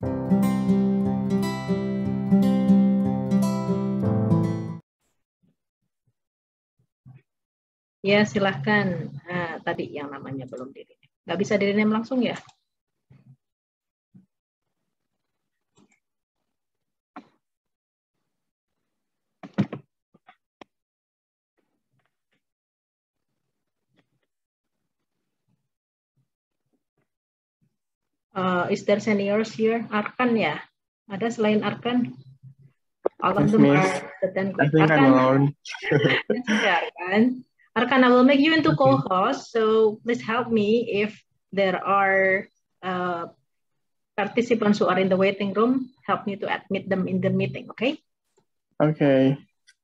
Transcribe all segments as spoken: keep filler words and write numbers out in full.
Ya, silahkan. Nah, tadi yang namanya belum di rename. Nggak bisa di rename langsung ya? Uh, is there seniors here? Arkan ya? Ada selain Arkan? All of Yes, them miss. are the ten. I think I'm alone. That's okay, Arkan. Arkan, I will make you into Okay. co-host, so please help me if there are uh, participants who are in the waiting room. Help me to admit them in the meeting, okay? Okay.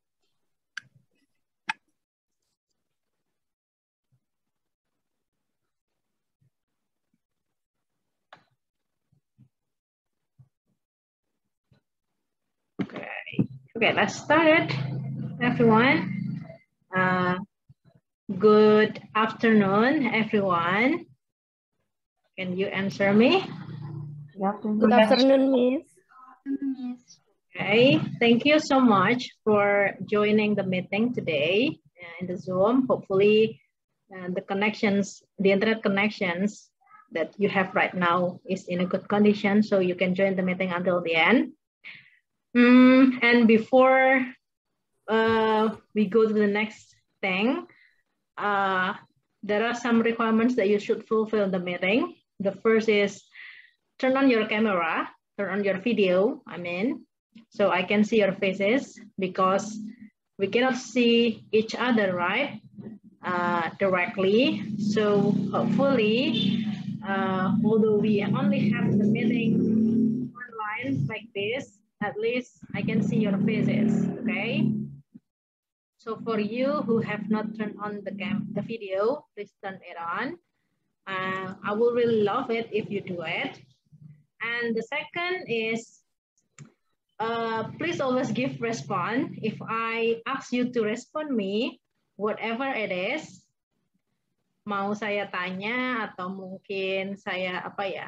Okay, okay, let's start it, everyone. Uh, good afternoon, everyone. Can you answer me? Good afternoon, Good afternoon, Miss. Okay, thank you so much for joining the meeting today in the Zoom. Hopefully, uh, the connections, the internet connections that you have right now is in a good condition, so you can join the meeting until the end. Mm, and before uh, we go to the next thing, uh, there are some requirements that you should fulfill in the meeting. The first is turn on your camera, turn on your video, I mean, so I can see your faces because we cannot see each other, right, uh, directly. So hopefully, uh, although we only have the meeting online like this, at least I can see your faces, okay? So for you who have not turned on the cam, the video, please turn it on. Uh, I will really love it if you do it. And the second is, uh, please always give response. If I ask you to respond me, whatever it is, mau saya tanya atau mungkin saya apa ya,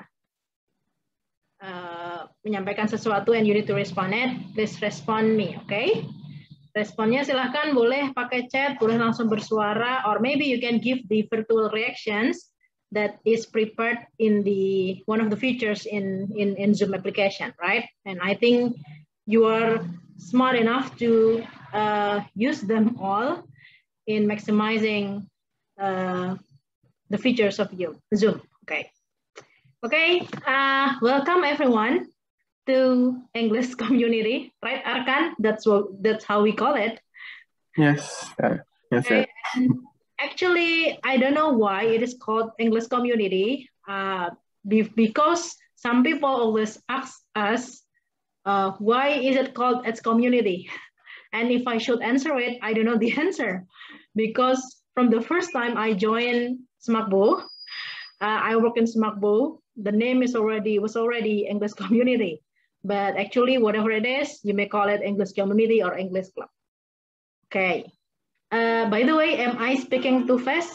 uh, menyampaikan sesuatu and you need to respond it, please respond me, okay? Responnya silahkan boleh pakai chat, boleh langsung bersuara, or maybe you can give the virtual reactions that is prepared in the one of the features in, in, in Zoom application, right? And I think you are smart enough to uh, use them all in maximizing uh, the features of you, Zoom, okay? Okay, uh, welcome everyone to English community, right, Arkan? That's what that's how we call it. Yes, uh, yes, okay. And actually, I don't know why it is called English community. Uh, because some people always ask us, uh, why is it called its community? And if I should answer it, I don't know the answer, because from the first time I joined SMACBO, uh, I work in SMACBO. The name is already was already English community. But actually, whatever it is, you may call it English community or English club. Okay. Uh, by the way, am I speaking too fast?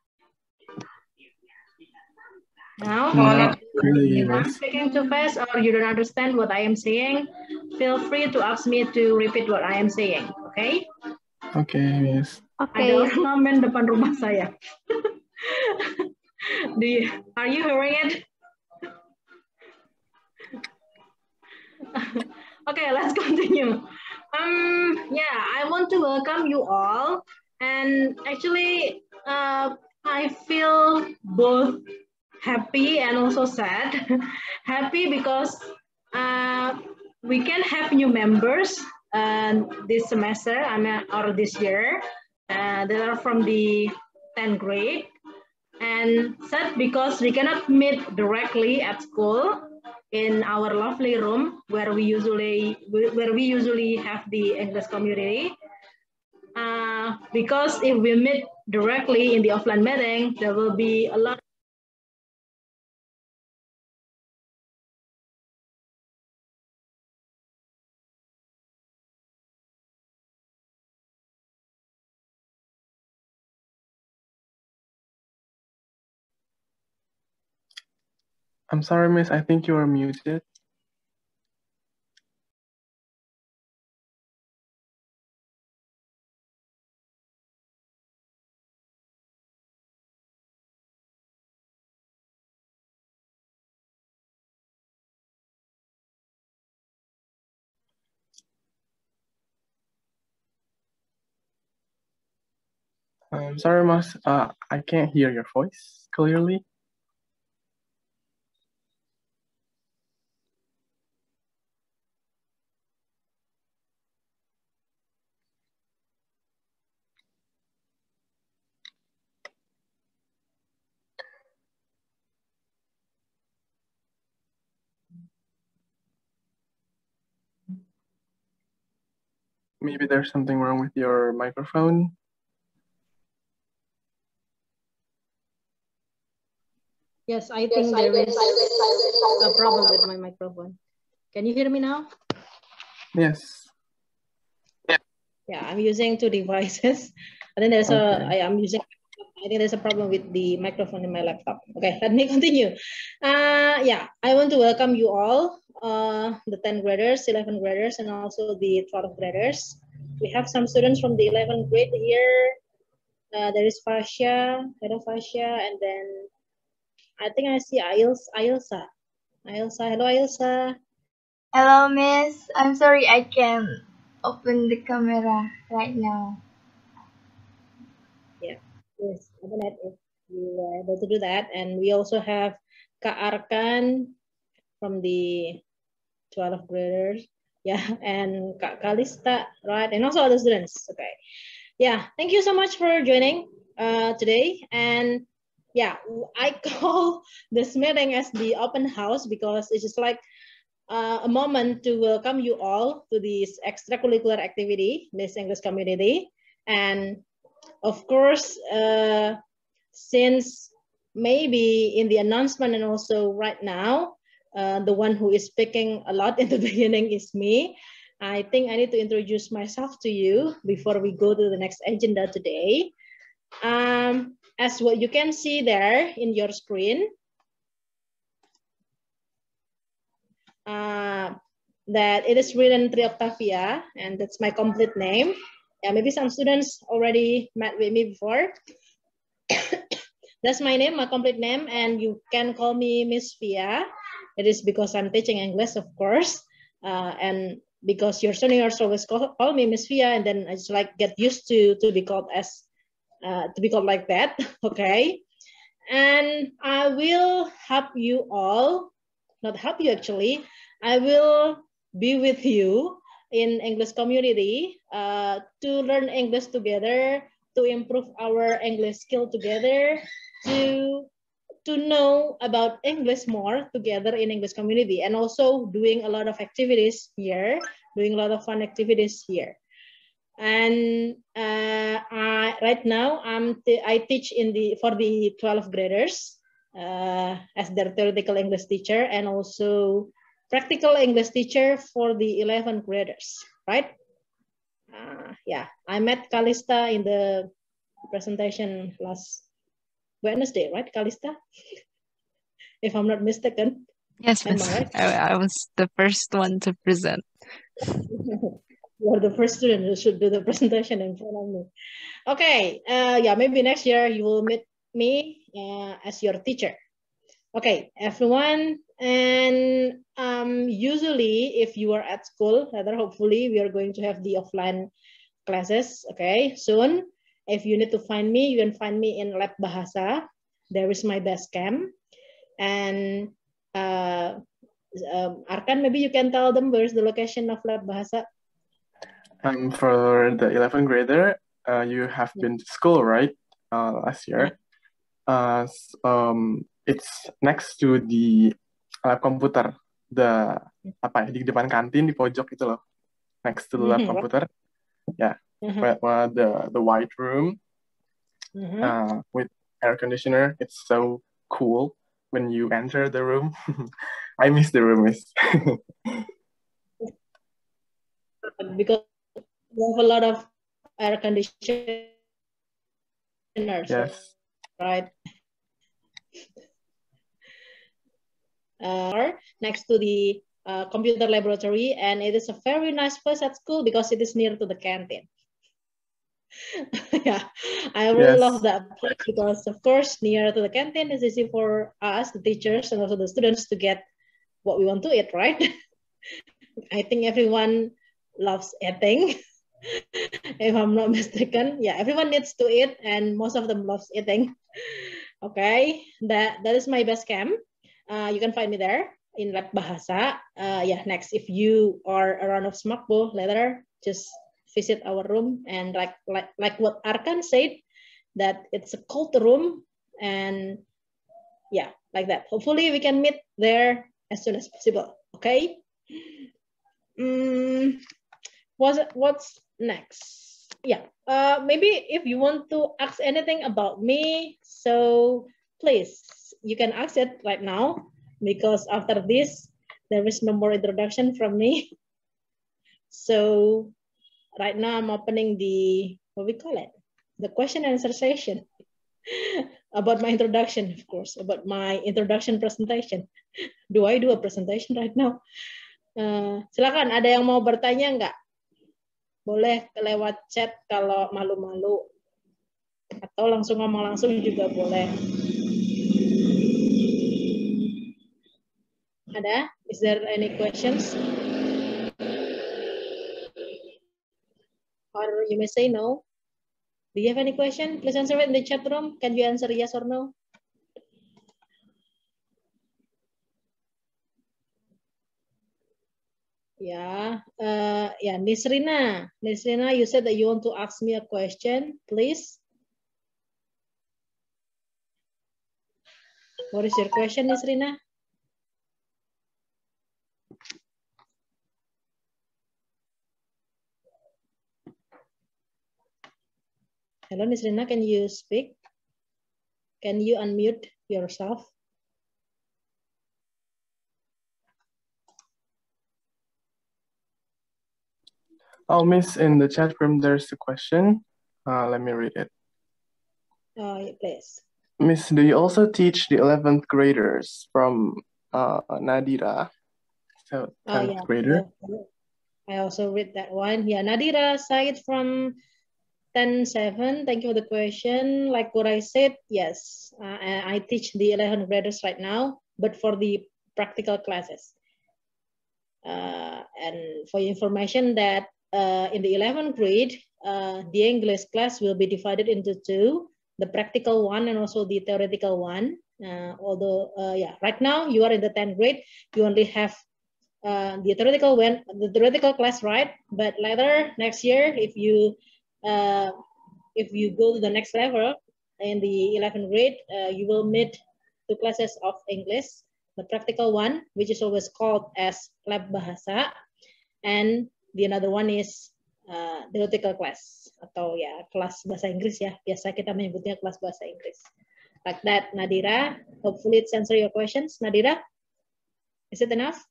No? No, really, If I'm speaking too fast or you don't understand what I am saying, feel free to ask me to repeat what I am saying. Okay? Okay, yes. Okay. Ada ornamen depan rumah saya. Do you, are you hearing it? Okay, let's continue. Um, yeah, I want to welcome you all. And actually, uh, I feel both happy and also sad. Happy because uh, we can have new members uh, this semester, I mean, or this year. Uh, they are from the tenth grade. And sad because we cannot meet directly at school in our lovely room where we usually where we usually have the English community. Uh, because if we meet directly in the offline meeting, there will be a lot. I'm sorry, miss. I think you are muted. Um, sorry, Mas. Uh, I can't hear your voice clearly. Maybe there's something wrong with your microphone. Yes, I think there is a problem with my microphone. Can you hear me now? Yes. Yeah, I'm using two devices. I think there's Okay. a, I am using, I think there's a problem with the microphone in my laptop. Okay, let me continue. Uh, yeah, I want to welcome you all, uh, the tenth graders, eleventh graders, and also the twelfth graders. We have some students from the eleventh grade here. Uh, there is Fasha, hello Fasha, and then I think I see Ailsa. Ailsa, Ailsa, hello Ailsa. Hello, Miss. I'm sorry I can't open the camera right now. Yeah, yes, Internet if you were able to do that. And we also have Kak Arkan from the twelfth graders. Yeah, and Kak Kalista, right? And also other students. Okay. Yeah, thank you so much for joining uh, today. And yeah, I call this meeting as the open house because it's just like uh, a moment to welcome you all to this extracurricular activity, this English community. And of course, uh, since maybe in the announcement and also right now, uh, the one who is speaking a lot in the beginning is me. I think I need to introduce myself to you before we go to the next agenda today. Um, as what you can see there in your screen, uh, that it is written Tri Octavia, and that's my complete name. Yeah, maybe some students already met with me before. That's my name, my complete name, and you can call me Miss Fia. It is because I'm teaching English, of course, uh, and because your seniors always call, call me Miss Fia, and then I just like get used to to be called as uh, to be called like that. Okay, and I will help you all, not help you actually. I will be with you in English community uh, to learn English together, to improve our English skill together, to to know about English more together in English community, and also doing a lot of activities here, doing a lot of fun activities here. And uh, I, right now I'm I teach in the for the twelfth graders uh, as their theoretical English teacher, and also practical English teacher for the eleventh graders, right? Uh, yeah, I met Kalista in the presentation last Wednesday, right, Kalista? If I'm not mistaken. Yes, Am Miss. I right? I, I was the first one to present. You're the first student who should do the presentation in front of me. Okay, uh, yeah, maybe next year you will meet me uh, as your teacher. Okay, everyone, and um, usually if you are at school, rather hopefully we are going to have the offline classes, okay, soon. If you need to find me, you can find me in Lab Bahasa. There is my best camp. And uh, um, Arkan, maybe you can tell them where's the location of Lab Bahasa. Um, for the eleventh grader, uh, you have been to school, right? Uh, last year. Uh, um, it's next to the lab computer, the apa ya, di depan kantin di pojok itu loh, next to the lab Mm-hmm. computer. Yeah, Mm-hmm. where, where the the white room Mm-hmm. uh, with air conditioner. It's so cool when you enter the room. I miss the room. Because we have a lot of air conditioners, Yes. right? Uh, next to the uh, computer laboratory, and it is a very nice place at school because it is near to the canteen. Yeah, I really Yes. love that place because, of course, near to the canteen is easy for us, the teachers, and also the students to get what we want to eat, right? I think everyone loves eating. if I'm not mistaken. Yeah, everyone needs to eat, and most of them loves eating. Okay, that that is my base camp. Uh, you can find me there in Lab Bahasa. Uh, yeah, next, if you are around of Semakbo later, just visit our room, and like like like what Arkan said, that it's a cold room, and yeah, like that. Hopefully we can meet there as soon as possible. Okay. Mm, what's what's next? Yeah. Uh, maybe if you want to ask anything about me, so please, you can ask it right now, because after this there is no more introduction from me. So right now I'm opening the, what we call it, the question and answer session. About my introduction, of course, about my introduction presentation. Do I do a presentation right now? Uh, silakan, ada yang mau bertanya nggak? Boleh lewat chat kalau malu-malu, atau langsung ngomong langsung juga boleh. Ada? Is there any questions? Or you may say no. Do you have any question? Please answer it in the chat room. Can you answer yes or no? Yeah, uh, yeah, Nisrina. Nisrina, you said that you want to ask me a question, please. What is your question, Nisrina? Hello, Nisrina, can you speak? Can you unmute yourself? Oh, Miss, in the chat room, there's a question. Uh, let me read it. Oh, yeah, please. Miss, do you also teach the eleventh graders from uh, Nadira? So, tenth Oh, yeah. grader. I also read that one. Yeah, Nadira Said from ten seven. Thank you for the question. Like what I said, yes, uh, I teach the eleventh graders right now, but for the practical classes. Uh, and for your information that uh, in the eleventh grade, uh, the English class will be divided into two, the practical one and also the theoretical one. Uh, although, uh, yeah, right now you are in the tenth grade, you only have uh, the theoretical when the theoretical class, right? But later next year, if you uh, if you go to the next level in the eleventh grade, uh, you will meet two classes of English. The practical one, which is always called as Lab Bahasa, and the another one is uh, theoretical class, atau ya kelas bahasa Inggris ya, biasa kita menyebutnya kelas bahasa Inggris. Like that, Nadira. Hopefully it's answer your questions. Nadira, is it enough?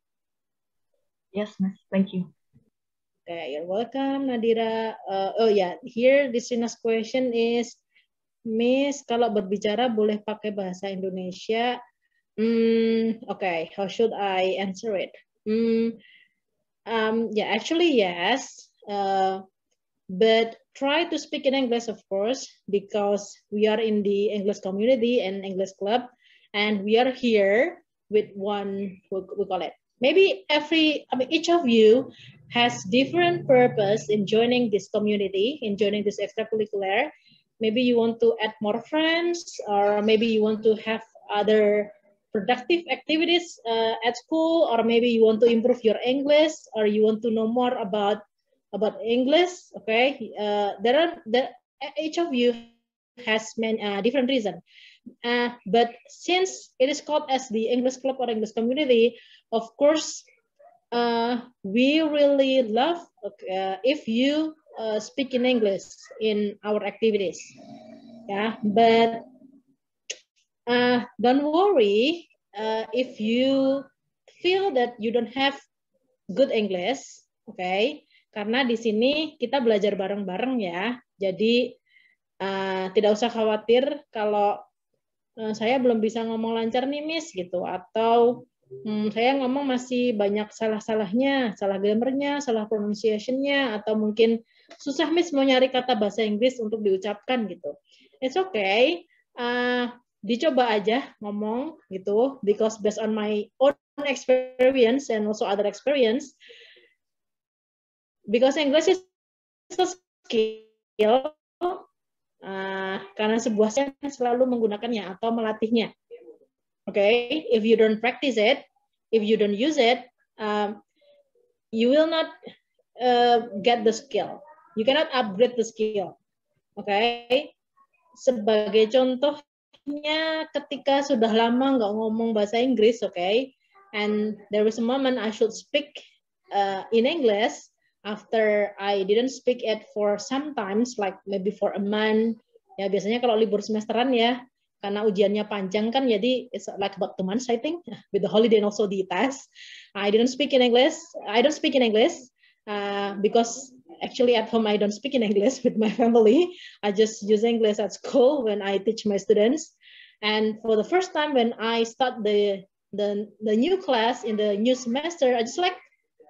Yes, Miss. Thank you. Okay, you're welcome, Nadira. Uh, oh ya, yeah. Here this Rina's question is, Miss, kalau berbicara boleh pakai bahasa Indonesia? Hmm, okay, how should I answer it? Hmm, um, yeah, actually yes, uh, but try to speak in English, of course, because we are in the English community and English club, and we are here with one, we call it, maybe every, I mean, each of you has different purpose in joining this community, in joining this extracurricular. Maybe you want to add more friends, or maybe you want to have other productive activities uh, at school, or maybe you want to improve your English, or you want to know more about about English. Okay, uh, there are the each of you has many uh, different reason. Uh, but since it is called as the English club or English community, of course, uh, we really love uh, if you uh, speak in English in our activities. Yeah, but uh, don't worry uh, if you feel that you don't have good English, okay? Karena di sini kita belajar bareng-bareng ya. Jadi uh, tidak usah khawatir kalau uh, saya belum bisa ngomong lancar nih, Miss, gitu. Atau hmm, saya ngomong masih banyak salah-salahnya, salah grammarnya, salah pronunciation-nya, atau mungkin susah, Miss, mau nyari kata bahasa Inggris untuk diucapkan gitu. It's okay. Uh, dicoba aja ngomong gitu, because based on my own experience and also other experience, because English is a skill uh, karena sebuah skill selalu menggunakannya atau melatihnya. Okay, if you don't practice it, if you don't use it, um, you will not uh, get the skill. You cannot upgrade the skill. Okay, sebagai contohnya ketika sudah lama nggak ngomong bahasa Inggris, okay, and there was a moment I should speak uh, in English after I didn't speak it for sometimes, like maybe for a month. Ya biasanya kalau libur semesteran ya, karena ujiannya panjang kan, jadi it's like about two months I think, with the holiday and also the test. I didn't speak in English. I don't speak in English uh, because actually at home I don't speak in English with my family. I just use English at school when I teach my students. And for the first time when I start the the the new class in the new semester, I just like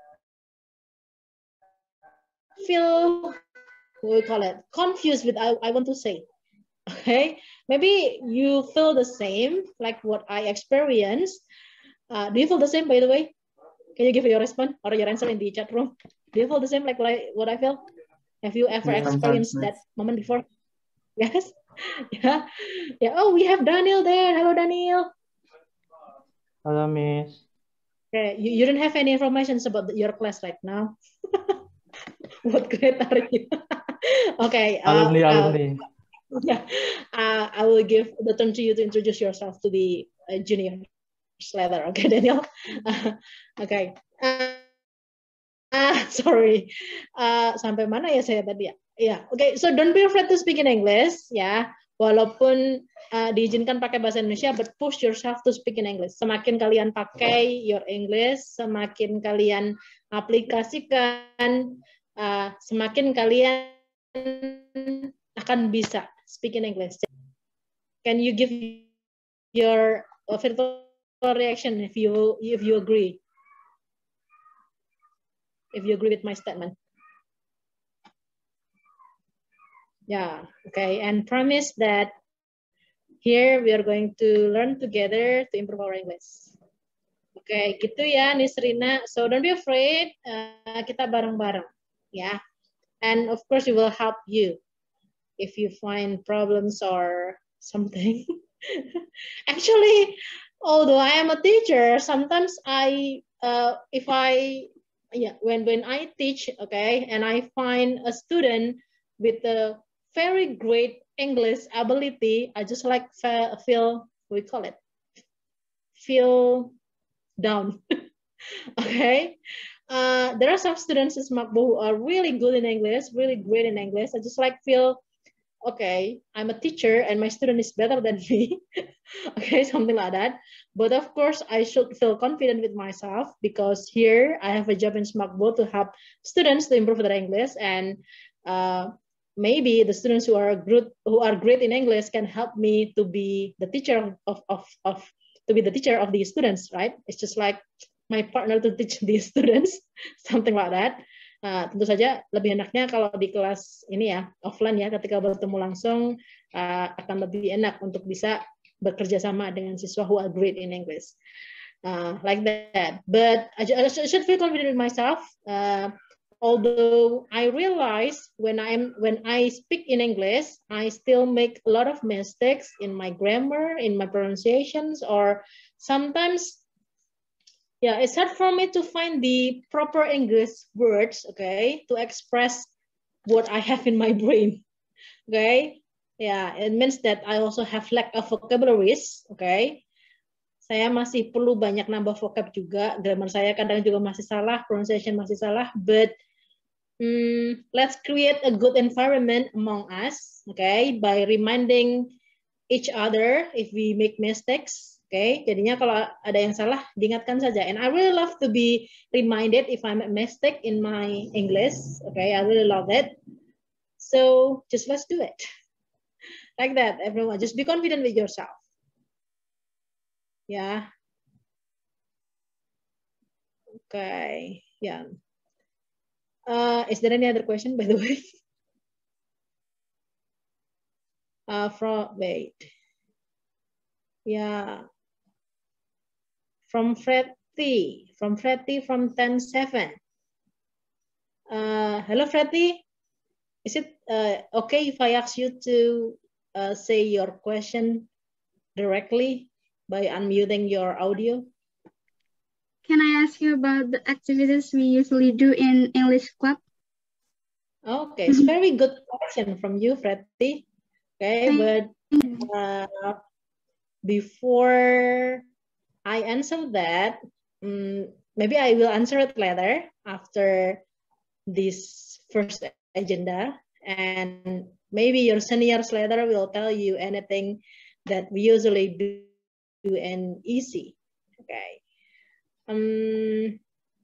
feel, what we call it, confused with I, I want to say. Okay, maybe you feel the same like what I experienced. Uh, do you feel the same, by the way? Can you give your response or your answer in the chat room? Do you feel the same like what I, what I feel? Have you ever Yeah, experienced sometimes, that moment before? Yes. Yeah. Yeah. Oh, we have Daniel there. Hello, Daniel. Hello, Miss. Okay. You, you don't have any information about the, your class right now. What grade are you? Okay. Alumni, uh, alumni. Uh, yeah, uh, I will give the turn to you to introduce yourself to the uh, junior later. Okay, Daniel. Uh, okay. Uh, uh, sorry. Uh, sampai mana ya saya tadi ya? Yeah. Okay. So don't be afraid to speak in English. Ya. Walaupun uh, diizinkan pakai bahasa Indonesia, but push yourself to speak in English. Semakin kalian pakai your English, semakin kalian aplikasikan, uh, semakin kalian akan bisa speak in English. Can you give your virtual reaction if you if you agree? If you agree with my statement? Yeah, okay. And promise that here we are going to learn together to improve our English. Oke, okay, gitu ya, Nisrina. So don't be afraid. Uh, kita bareng-bareng, ya. And of course, we will help you if you find problems or something. Actually, although I am a teacher, sometimes I, uh, if I, yeah, when when I teach, okay, and I find a student with a very great English ability, I just like feel, what we call it, feel down. Okay. Uh, there are some students in Smakbo who are really good in English, really great in English. I just like feel, okay, I'm a teacher and my student is better than me. Okay, something like that. But of course, I should feel confident with myself because here I have a job in Smakbo to help students to improve their English, and uh, maybe the students who are good, who are great in English can help me to be the teacher of of of to be the teacher of the students, right? It's just like my partner to teach the students, something like that. Uh, tentu saja lebih enaknya kalau di kelas ini ya, offline ya, ketika bertemu langsung uh, akan lebih enak untuk bisa bekerja sama dengan siswa who are great in English. Uh, like that. But I, I should feel confident with myself. Uh, although I realize when I'm when I speak in English, I still make a lot of mistakes in my grammar, in my pronunciations, or sometimes, yeah, it's hard for me to find the proper English words, okay, to express what I have in my brain, okay. Yeah, it means that I also have lack of vocabularies, okay. Saya masih perlu banyak nambah vocab juga, grammar saya kadang juga masih salah, pronunciation masih salah, but um, let's create a good environment among us, okay, by reminding each other if we make mistakes. Oke, okay, jadinya kalau ada yang salah, diingatkan saja. And I really love to be reminded if I make mistake in my English. Okay, I really love it. So just let's do it. Like that, everyone. Just be confident with yourself. Yeah. Okay. Yeah. Uh, is there any other question, by the way? Uh, from wait. Yeah. From Freddy, from Freddy from ten seven. Uh, hello, Freddy. is it uh, okay if I ask you to uh, say your question directly by unmuting your audio? Can I ask you about the activities we usually do in English club? Okay, it's very good question from you, Freddy. Okay, but uh, before I answer that, um, maybe I will answer it later after this first agenda, and maybe your seniors later will tell you anything that we usually do in E C. Okay. Um.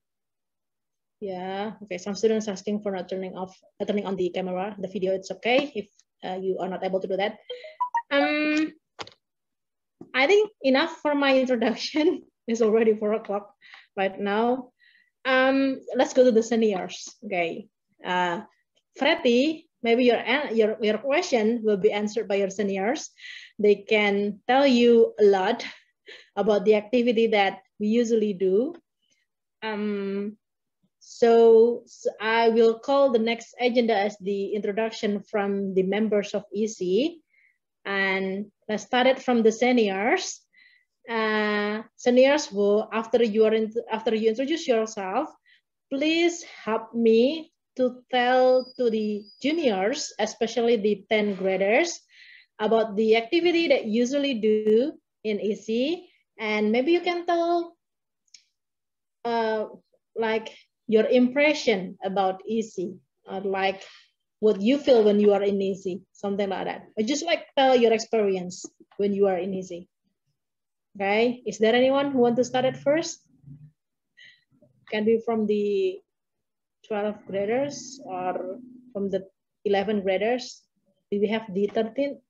Yeah. Okay. Some students asking for not turning off, uh, turning on the camera, the video. It's okay if uh, you are not able to do that. Um. I think enough for my introduction. It's already four o'clock right now. Um, let's go to the seniors. Okay. Uh, Freddy, maybe your, your, your question will be answered by your seniors. They can tell you a lot about the activity that we usually do. Um, so, so I will call the next agenda as the introduction from the members of E C. And let's start it from the seniors. Uh, seniors will, after you are in, after you introduce yourself, please help me to tell to the juniors, especially the tenth graders, about the activity that you usually do in E C, and maybe you can tell uh, like your impression about E C, or like what you feel when you are in E C, something like that. Or just like tell your experience when you are in E C. Okay, is there anyone who want to start it first? Can be from the twelfth graders or from the eleventh graders. Do we have the thirteenth?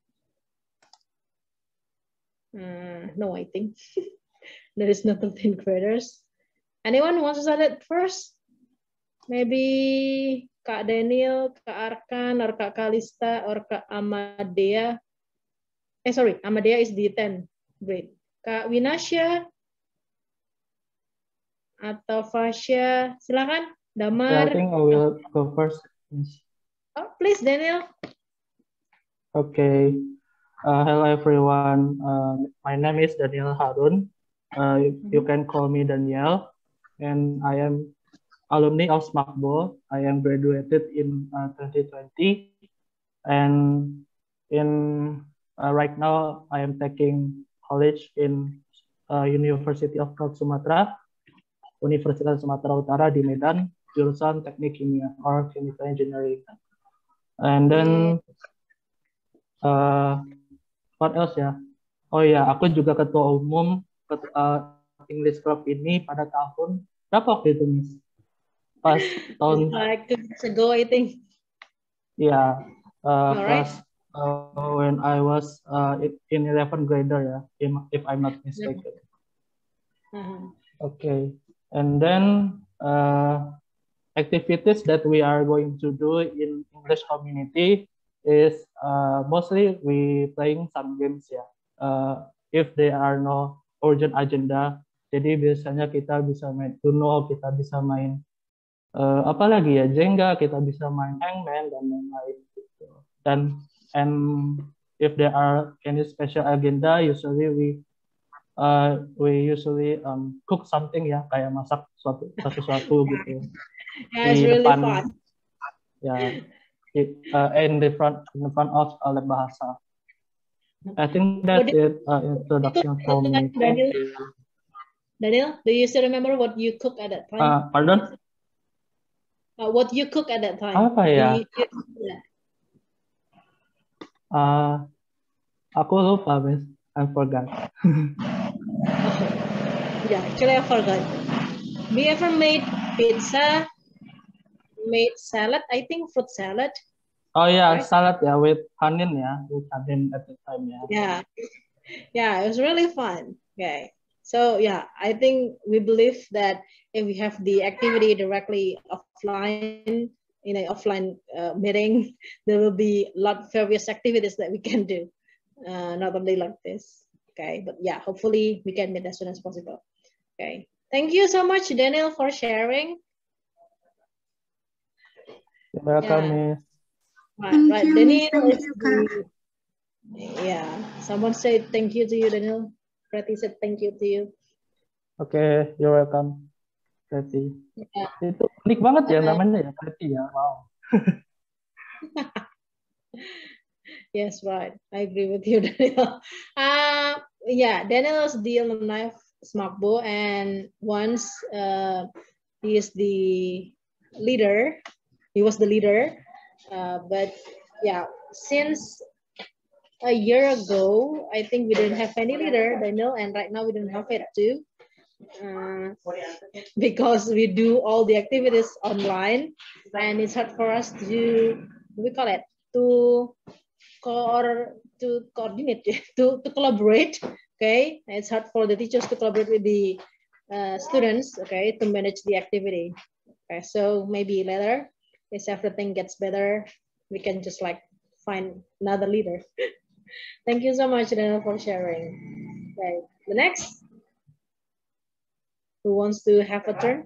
Uh, no, I think there is no thirteenth graders. Anyone who wants to start it first? Maybe Kak Daniel, Kak Arkan, or Kak Kalista, or Kak Amadea. Eh, sorry, Amadea is the tenth grade. Kak Winasya atau Fasya, silakan. Damar. Yeah, I think I will go first. Oh, please, Daniel. Okay. Uh, hello, everyone. Uh, my name is Daniel Harun. Uh, you, you can call me Daniel, and I am alumni of SMAKBO. I am graduated in uh, twenty twenty, and in uh, right now I am taking college in uh, University of North Sumatra, Universitas Sumatera Utara di Medan, jurusan Teknik Kimia or Chemical Engineering. And then uh, what else ya? Oh ya, aku juga ketua umum uh, English Club ini pada tahun berapa waktu itu, Miss? Pas tahun like two years ago, I think. Yeah, uh, right. pas uh, when I was uh, in eleventh grader ya, if, if I'm not mistaken. Uh-huh. Okay, and then uh, activities that we are going to do in English community is uh, mostly we playing some games ya. Uh, if there are no urgent agenda, jadi biasanya kita bisa main Uno, kita bisa main uh, apa lagi ya, Jenga, kita bisa main Hangman dan lain-lain gitu. Dan and if there are any special agenda, usually we uh, we usually um, cook something ya, kayak masak suatu sesuatu gitu. Yeah, it's di really depan, fun. ya, di, uh, in the front in the front of uh, lab bahasa. I think that's it. Uh, introduction from me. Daniel, Daniel, do you still remember what you cook at that time? Uh, pardon? Uh, what you cook at that time? Apa ya? You, yeah. Uh, aku lupa, Miss. I forgot. Oh, yeah, actually I forgot. We ever made pizza, made salad, I think fruit salad. Oh yeah, right? Salad ya, with Hanin ya, with Hanin at the time ya. Yeah, yeah, it was really fun. Okay, so yeah, I think we believe that if we have the activity directly offline, in an offline uh, meeting, there will be a lot of various activities that we can do, uh, not only like this. Okay, but yeah, hopefully we can meet as soon as possible. Okay, thank you so much, Daniel, for sharing. You're welcome, Yeah. Miss. Right, Thank right. you, Daniel thank is you, Kak. the, yeah, someone said thank you to you, Daniel. Prati said thank you to you. Oke, okay, you're welcome, Preti. Yeah. Itu unik banget ya Uh, namanya ya, Preti ya. Wow. Yes, right. I agree with you, Daniel. Uh, yeah, Daniel is the alumni of SMACBO, and once uh, he is the leader, he was the leader, uh, but yeah, since a year ago, I think we didn't have any leader, Daniel, and right now we don't have it too. Uh, because we do all the activities online, and it's hard for us to, we call it, to co to coordinate, to, to collaborate, okay? It's hard for the teachers to collaborate with the uh, students, okay, to manage the activity. Okay, so maybe later, if everything gets better, we can just like find another leader. Thank you so much, Daniel, for sharing. Okay, the next. Who wants to have a turn?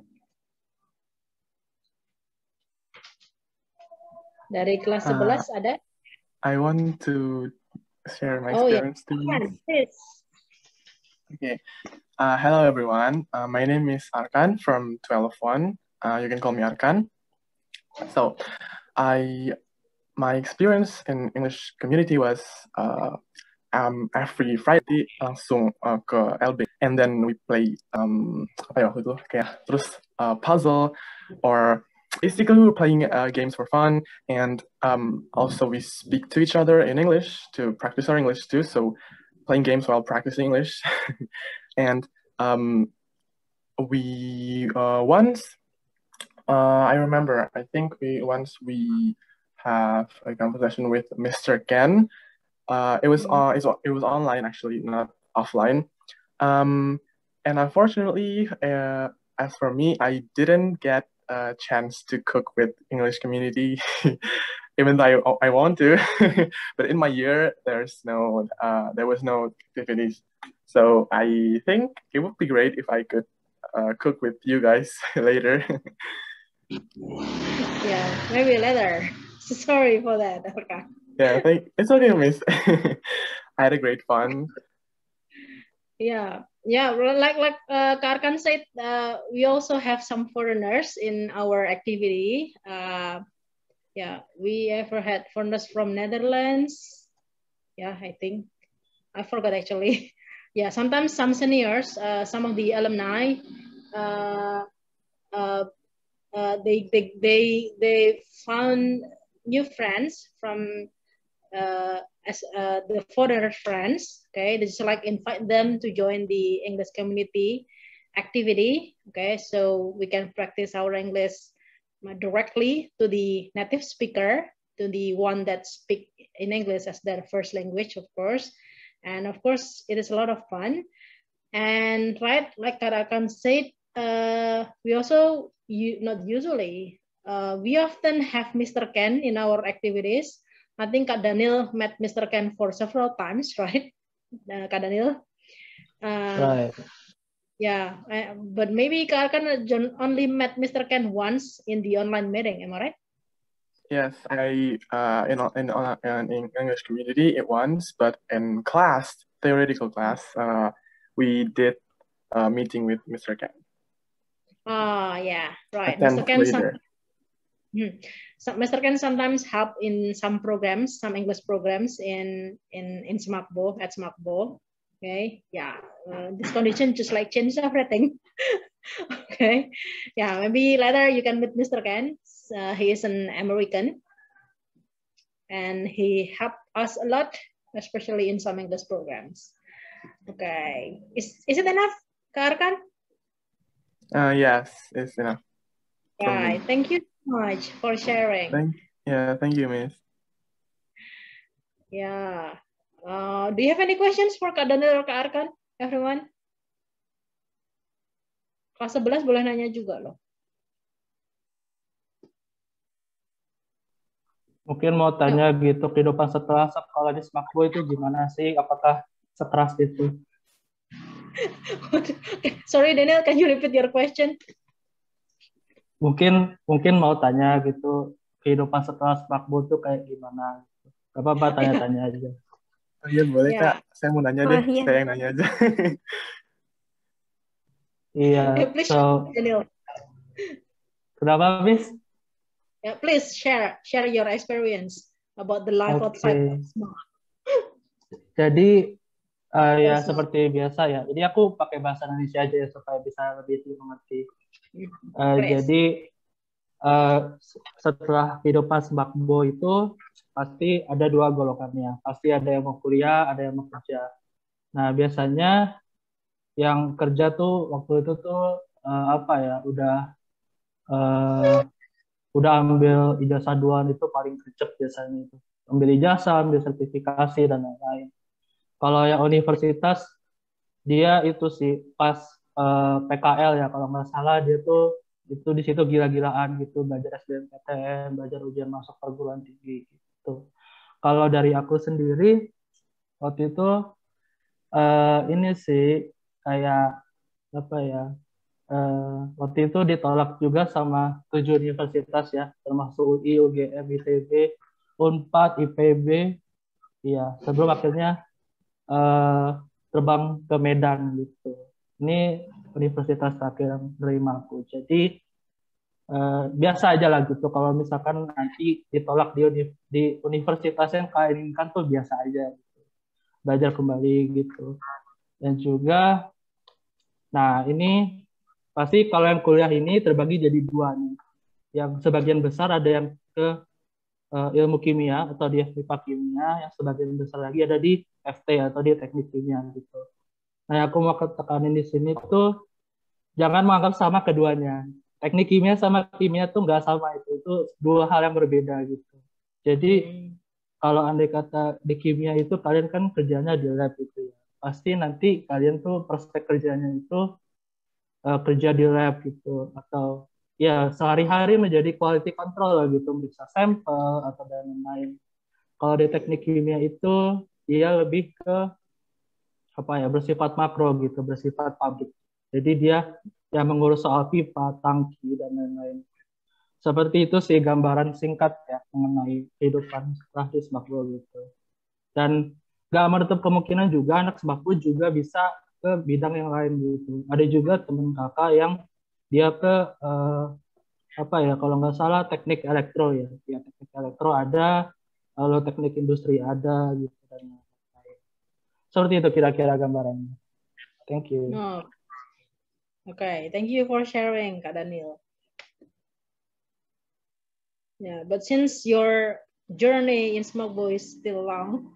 Dari kelas sebelas uh, ada? I want to share my oh, experience yeah. to you. Yes. Okay. Uh, hello, everyone. Uh, my name is Arkan from twelve one. Uh, you can call me Arkan. So, I my experience in English community was uh, um, every Friday langsung uh, ke L B, and then we play um, apa ya waktu itu kayak terus uh, puzzle, or basically we were playing uh, games for fun, and um, also we speak to each other in English to practice our English too. So playing games while practicing English, and um, we uh, once uh, I remember I think we once we have a conversation with Mister Ken. Uh, it was uh, it was online actually, not offline. Um, and unfortunately, uh, as for me, I didn't get a chance to cook with English community, even though I, I want to. But in my year, there's no uh, there was no activities. So I think it would be great if I could uh, cook with you guys later. Yeah, maybe later. Sorry for that. Okay. Yeah, thank, it's okay, Miss. I had a great fun. Yeah, yeah. Like like uh, Karkan said, uh, we also have some foreigners in our activity. Uh, yeah, we ever had foreigners from Netherlands. Yeah, I think I forgot actually. Yeah, sometimes some seniors, uh, some of the alumni, uh, uh, uh, they they they they found new friends from uh, as uh, the foreigner friends. Okay, they just like invite them to join the English community activity. Okay, so we can practice our English directly to the native speaker, to the one that speak in English as their first language, of course. And of course, it is a lot of fun. And right, like Karakan said, uh, we also, you, not usually, uh, we often have Mister Ken in our activities. I think Kak Daniel met Mister Ken for several times, right? Uh, Kak Daniel? Uh, right. Yeah, uh, but maybe Kak Arkan only met Mister Ken once in the online meeting, am I right? Yes, I uh, in in uh, in English community it once, but in class, theoretical class, uh, we did a meeting with Mister Ken. Oh yeah, right. Attend Mister Ken, later. Some, hmm, so Mister Ken sometimes help in some programs, some English programs in in in SMACBO at SMACBO. Okay, yeah, uh, this condition just like changes everything. Okay, yeah, maybe later you can meet Mister Ken. Uh, he is an American, and he helped us a lot, especially in some English programs. Okay, is is it enough, Kak Arkan? Uh, yes, it's enough. Right, thank you so much for sharing. Thank, yeah, thank you, Miss. Yeah. Uh, do you have any questions for Kak Daniel or Kak Arkan, everyone? Kelas sebelas boleh nanya juga loh. Mungkin mau tanya gitu, kehidupan setelah sekolah di SMACBO itu gimana sih? Apakah sekeras itu? Sorry Daniel, can you repeat your question? Mungkin mungkin mau tanya gitu, kehidupan setelah Smakbo tuh kayak gimana. Gak apa-apa, tanya-tanya aja. Oh iya boleh Yeah. Kak, saya mau nanya Oh, deh, iya. saya yang nanya aja. Iya, Yeah, please so share, Daniel. kenapa, Miss? Yeah, please share share your experience about the life Oke, outside Smart. jadi eh, ya Yes, Smart. seperti biasa ya. Jadi aku pakai bahasa Indonesia aja ya supaya bisa lebih dimengerti. Eh, Please. jadi eh, setelah kehidupan Smakbo itu pasti ada dua golongannya. Pasti ada yang mau kuliah, ada yang mau kerja. Nah, biasanya yang kerja tuh waktu itu tuh eh, apa ya, udah eh, udah ambil ijazah dua itu paling gercep biasanya itu. Ambil ijazah, ambil sertifikasi dan lain-lain. Kalau yang universitas dia itu sih pas eh, P K L ya kalau nggak salah dia tuh itu di situ gila-gilaan gitu, belajar S B M P T N, belajar ujian masuk perguruan tinggi gitu. Kalau dari aku sendiri waktu itu eh, ini sih kayak apa ya, eh, waktu itu ditolak juga sama tujuh universitas ya, termasuk U I, U G M, I T B, Unpad, I P B, iya, sebelum akhirnya eh, terbang ke Medan gitu. Ini universitas terakhir yang menerima aku. Jadi eh, biasa aja lah gitu. Kalau misalkan nanti ditolak di, uni- di universitas yang kalian inginkan tuh biasa aja. Gitu. Belajar kembali gitu. Dan juga, nah ini pasti kalau yang kuliah ini terbagi jadi dua nih. Yang sebagian besar ada yang ke eh, ilmu kimia atau di F I P A kimia, yang sebagian besar lagi ada di F T atau di teknik kimia gitu. Nah, yang aku mau tekanin di sini tuh jangan menganggap sama keduanya. Teknik kimia sama kimia tuh nggak sama, itu itu dua hal yang berbeda gitu. Jadi Hmm. kalau andai kata di kimia itu kalian kan kerjanya di lab gitu ya. Pasti nanti kalian tuh prospek kerjanya itu eh, kerja di lab gitu, atau ya sehari-hari menjadi quality control lah gitu, bisa sampel atau dan lain-lain. Kalau di teknik kimia itu dia lebih ke apa ya, bersifat makro gitu, bersifat pabrik. Jadi dia yang mengurus soal pipa, tangki dan lain-lain. Seperti itu sih gambaran singkat ya mengenai kehidupan setelah di Smakbo gitu. Dan nggak menutup kemungkinan juga anak Smakbo juga bisa ke bidang yang lain gitu. Ada juga teman kakak yang dia ke eh, apa ya, kalau nggak salah teknik elektro ya, ya teknik elektro ada, lalu teknik industri ada gitu dan lain-lain. Seperti itu kira-kira gambarannya. Thank you. Oh. Okay, thank you for sharing, Kak Daniel. Yeah, but since your journey in Smakbo is still long,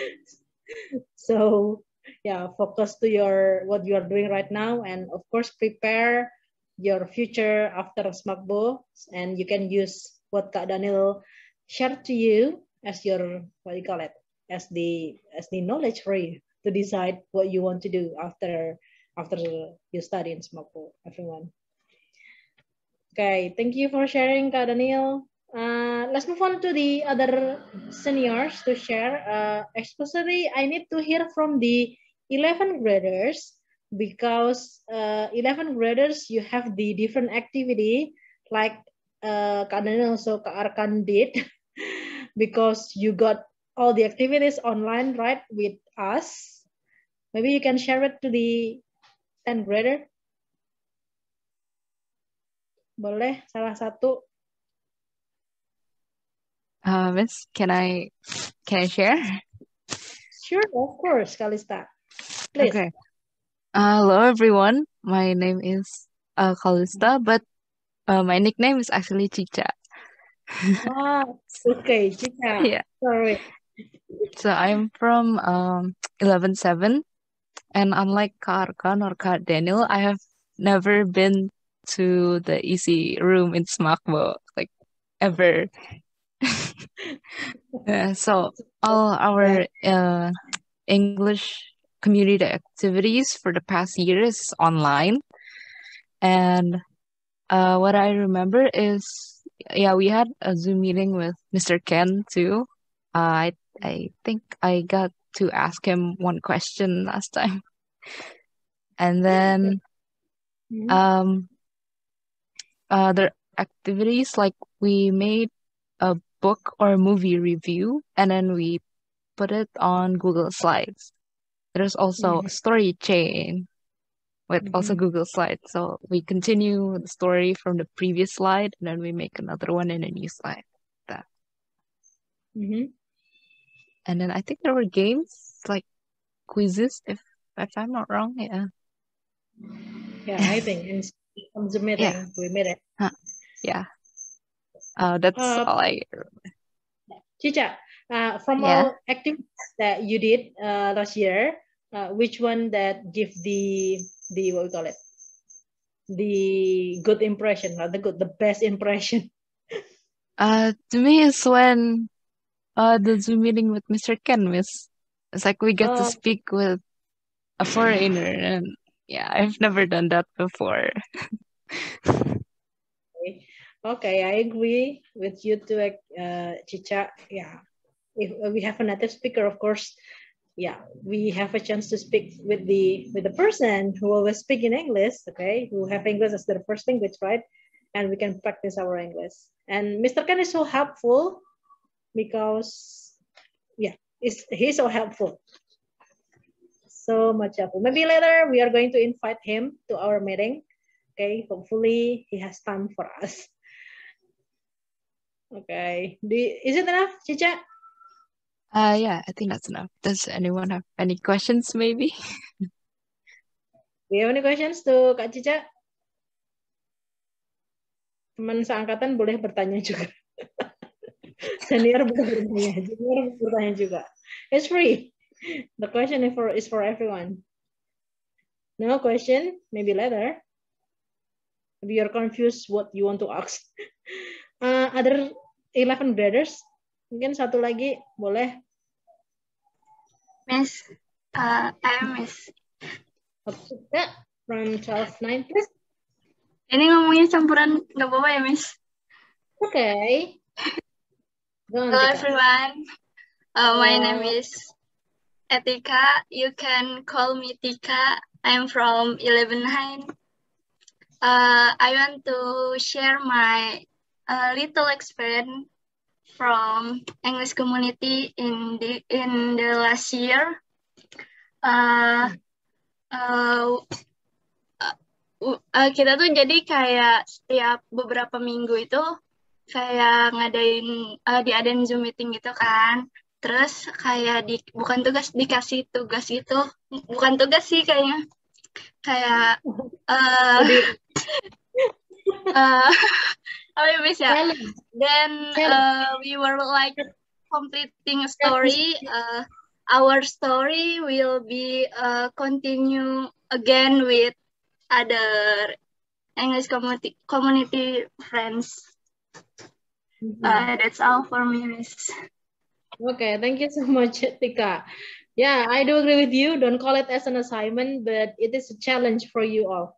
so yeah, focus to your what you are doing right now, and of course prepare your future after Smakbo, and you can use what Kak Daniel shared to you as your, what do you call it, as the as the knowledge for you to decide what you want to do after after you study in Smakbo, everyone. Okay, thank you for sharing, Kak Daniel. Uh, let's move on to the other seniors to share. Uh, especially, I need to hear from the eleventh graders, because uh, eleventh graders, you have the different activity, like uh, Kak Daniel also Kak Arkan did, because you got all the activities online, right, with us. Maybe you can share it to the tenth grader. Boleh, salah satu. Uh, Miss, can I can I share? Sure, of course, Kalista. Please. Okay. Uh, hello everyone. My name is uh, Kalista, but uh, my nickname is actually Cica. Ah, okay, Cica. Yeah. Sorry. So I'm from um eleven seven, and unlike Kak Arkan or Kak Daniel, I have never been to the E C room in Smakbo, like ever. Yeah, so all our uh, English community activities for the past year is online. And uh, what I remember is, yeah, we had a Zoom meeting with Mister Ken too. Uh, I I think I got to ask him one question last time. And then um, other activities like we made a book or movie review, and then we put it on Google Slides. There's also Mhm. story chain with also Mhm. Google Slides. So we continue the story from the previous slide, and then we make another one in a new slide. That. Mhm. And then I think there were games like quizzes, if if I'm not wrong. Yeah. Yeah, I think in on the Yeah. meeting we made it. Huh. Yeah. Uh, that's Uh, all I. Cica, uh, from Yeah. all activities that you did uh, last year, uh, which one that give the the what we call it, the good impression, not the good, the best impression? Uh, to me is when uh the Zoom meeting with Mister Ken, Miss. It's like we get to Oh, speak with a foreigner, and yeah, I've never done that before. okay. Okay, I agree with you too, uh, Cica. Yeah, if we have a native speaker, of course, yeah, we have a chance to speak with the with the person who always speak in English, okay, who have English as their first language, right? And we can practice our English. And Mister Ken is so helpful because, yeah, he's, he's so helpful. So much helpful. Maybe later we are going to invite him to our meeting. Okay, hopefully he has time for us. Okay, Do you, is it enough, Cica? Uh, yeah, I think that's enough. Does anyone have any questions, maybe? Do you have any questions to Kak Cica? Teman seangkatan boleh bertanya juga. Senior boleh bertanya, junior boleh bertanya juga. It's free. The question is for is for everyone. No question, maybe later. Maybe you're confused what you want to ask. Uh, other eleven graders, mungkin satu lagi boleh. Miss, uh, I'm Miss. Yeah, from twelve nine, please. Ini ngomongnya campuran, nggak apa-apa ya, Miss? Okay. Go on, Hello, Tika. everyone. Uh, my Hello. name is Etika. You can call me Tika. I'm from eleven nine. Uh, I want to share my uh, little experience from English community in the in the last year. Uh, uh, uh, kita tuh jadi kayak setiap beberapa minggu itu kayak ngadain uh, diadain Zoom meeting gitu kan. Terus kayak di bukan tugas dikasih tugas gitu, bukan tugas sih kayaknya kayak uh, uh, apa ya Miss ya? Then uh, we were like completing a story. Uh, our story will be uh, continue again with other English community community friends. Mm-hmm. Uh, that's all for me, Miss. Okay, thank you so much, Tika. Yeah, I do agree with you. Don't call it as an assignment, but it is a challenge for you all.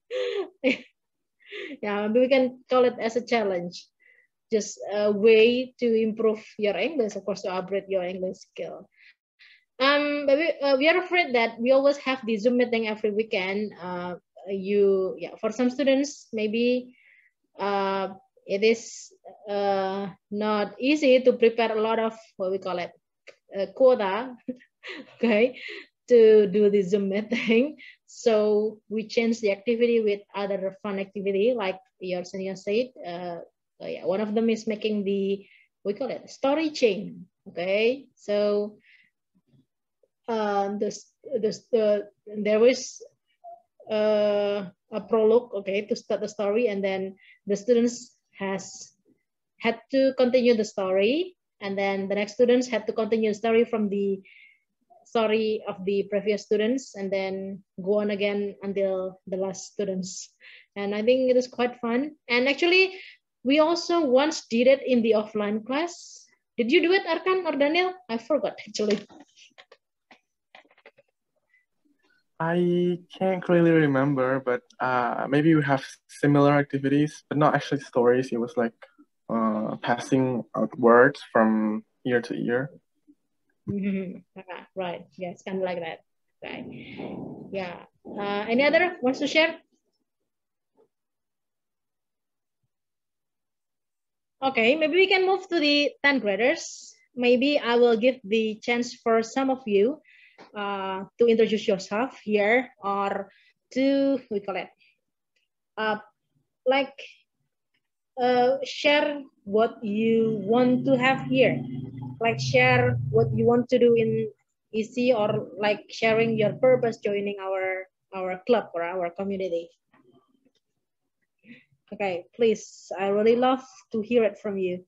Yeah, we can call it as a challenge. Just a way to improve your English, of course, to upgrade your English skill. Um, but we, uh, we are afraid that we always have the Zoom meeting every weekend. Uh, you, yeah, for some students, maybe uh, it is uh, not easy to prepare a lot of what we call it uh, quota, okay, to do the Zoom meeting. So we change the activity with other fun activity, like your senior said. Uh, so yeah, one of them is making the we call it story chain. Okay, so um, this this the there was uh, a prologue, okay, to start the story, and then the students has had to continue the story, and then the next students had to continue the story from the story of the previous students, and then go on again until the last students. And I think it is quite fun. And actually, we also once did it in the offline class. Did you do it, Arkan or Daniel? I forgot actually. I can't really remember, but uh, maybe we have similar activities, but not actually stories. It was like uh, passing out words from ear to ear. Mm-hmm. Ah, right. Yes, kind of like that. Right. Yeah. Uh, any other wants to share? Okay, maybe we can move to the tenth graders. Maybe I will give the chance for some of you uh, to introduce yourself here, or to, we call it, uh, like uh, share what you want to have here. Like share what you want to do in E C, or like sharing your purpose joining our, our club or our community. Okay, please, I really love to hear it from you.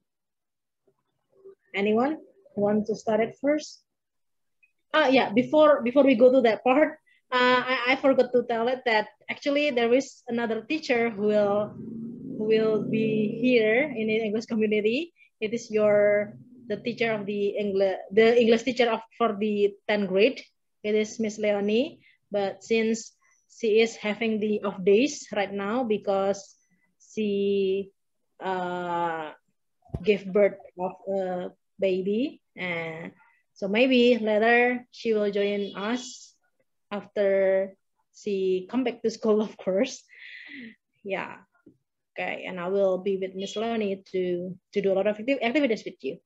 Anyone want to start it first? Ah, yeah, before before we go to that part, uh, I, I forgot to tell it that actually there is another teacher who will who will be here in the English community. It is your the teacher of the English the English teacher of for the tenth grade. It is Miss Leonie, but since she is having the off days right now because she uh, gave birth of a baby, and so maybe later she will join us after she come back to school, of course. Yeah. Okay, and I will be with Miss Leonie to to do a lot of activ activities with you.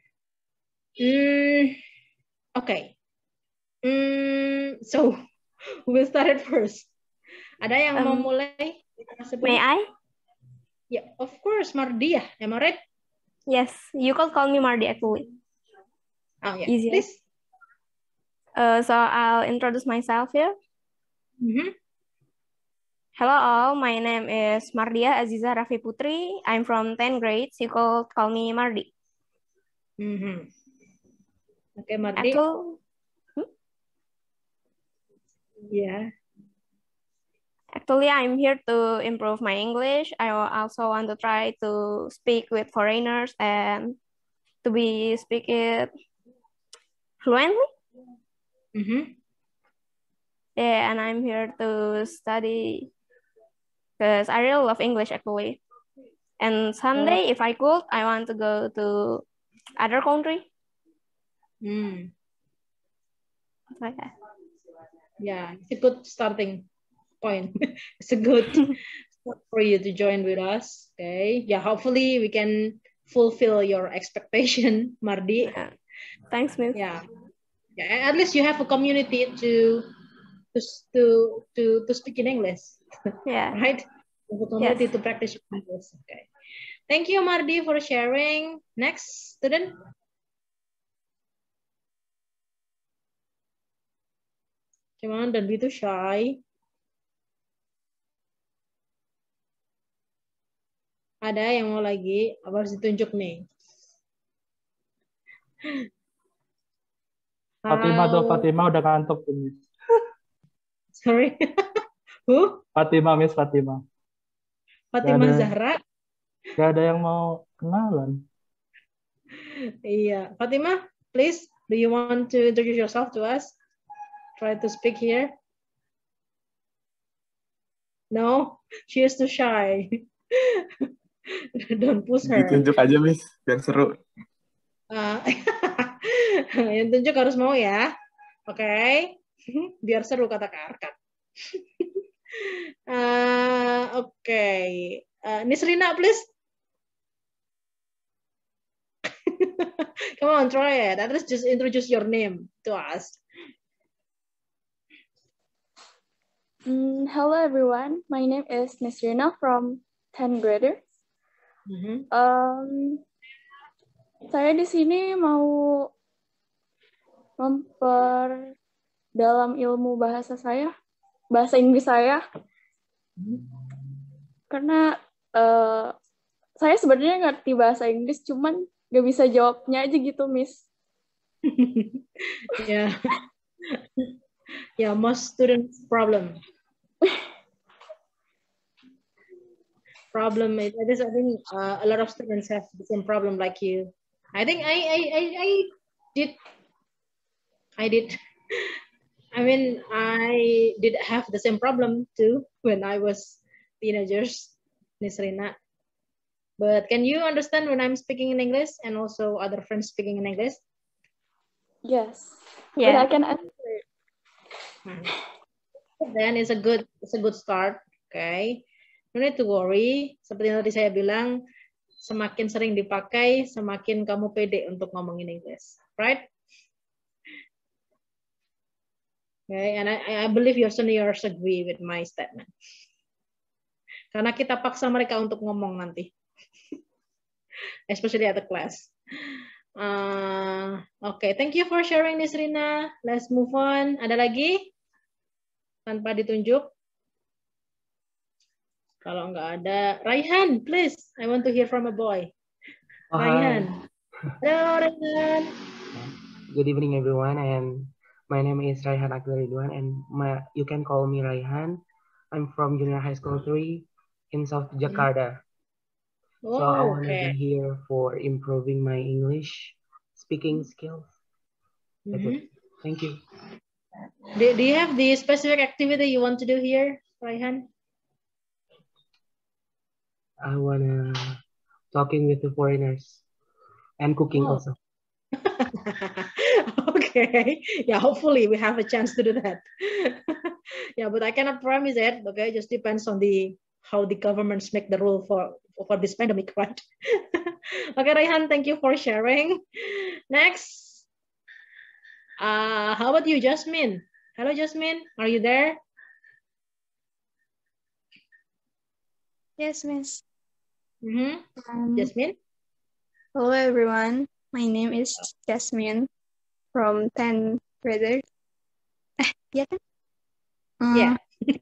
Mm, okay. Mm, so we'll start it first. Ada yang um, mau mulai? May I? Yeah, of course, Mardia. Am I right? Yes, you could call me Mardi actually. Oh yeah, easier. Please. Uh, so I'll introduce myself here. Mm-hmm. Hello all, my name is Mardia Aziza Raffi Putri. I'm from tenth grade. You could call me Mardi. Mm-hmm. Okay, Mardi. Actually, hmm? Yeah. Actually, I'm here to improve my English. I also want to try to speak with foreigners and to be speak it fluently. Mm-hmm. Yeah, and I'm here to study because I really love English actually. And someday, oh. if I could, I want to go to other country. Mm. Like that. Yeah, it's a good starting point. It's a good for you to join with us. Okay. Yeah, hopefully we can fulfill your expectation, Mardi. Yeah. Thanks, Miss. Yeah. Yeah. At least you have a community to to to to, to speak in English. Yeah. Right? A community Yes. to practice English. Okay. Thank you, Mardi, for sharing. Next student. Come on, don't be too shy. Ada yang mau lagi? Apa harus ditunjuk nih? Fatima tuh, Fatima udah ngantuk tuh, Miss. Sorry. Who? Fatima, Miss Fatima. Fatima gak ada, Zahra. Gak ada yang mau kenalan. Iya, Fatima, please, do you want to introduce yourself to us? Try to speak here. No, she is too shy. Don't push her. Ditunjuk aja, Miss, biar seru. Uh, yang tunjuk harus mau ya. Oke, okay? Biar seru kata Kak Arkan. uh, Oke, okay. uh, Nisrina, please. Come on, try it. At least just introduce your name to us. Mm, hello, everyone. My name is Nisrina from tenth grader. Mm-hmm. um, saya di sini mau memperdalam ilmu bahasa saya, bahasa Inggris saya, mm-hmm. karena uh, saya sebenarnya ngerti bahasa Inggris, cuman gak bisa jawabnya aja gitu, Miss. Yeah. Yeah, most students problem. Problem is, I think uh, a lot of students have the same problem like you. I think I I I, I did I did. I mean, I did have the same problem too when I was teenagers, Nisrina. But can you understand when I'm speaking in English and also other friends speaking in English? Yes. Yeah. But I can answer it. Then it's a good it's a good start. Okay. No need to worry. Seperti yang tadi saya bilang, semakin sering dipakai, semakin kamu pede untuk ngomongin Inggris, right? Okay, and I, I believe your seniors agree with my statement. Karena kita paksa mereka untuk ngomong nanti, especially at the class. Uh, Oke, okay. Thank you for sharing this, Rina. Let's move on. Ada lagi? Tanpa ditunjuk? Kalau nggak ada, Raihan, please. I want to hear from a boy. Oh, Raihan. hi. Hello, Raihan. Good evening, everyone. And my name is Raihan Akbar Ridwan, and my you can call me Raihan. I'm from Junior High School three in South Jakarta. Oh, so I want to okay. be here for improving my English speaking skills. Mm-hmm. Thank you. Do, do you have the specific activity you want to do here, Raihan? I want to talking with the foreigners and cooking Oh. also. Okay. Yeah, hopefully we have a chance to do that. Yeah, but I cannot promise it. Okay, it just depends on the how the governments make the rule for for this pandemic, right? Okay, Raihan, thank you for sharing. Next, uh, how about you, Jasmine? Hello, Jasmine. Are you there? Yes, Miss. Mm-hmm. Um, Jasmine? Hello, everyone. My name is Jasmine from tenth grade. Eh, iya kan? Hmm, Yeah.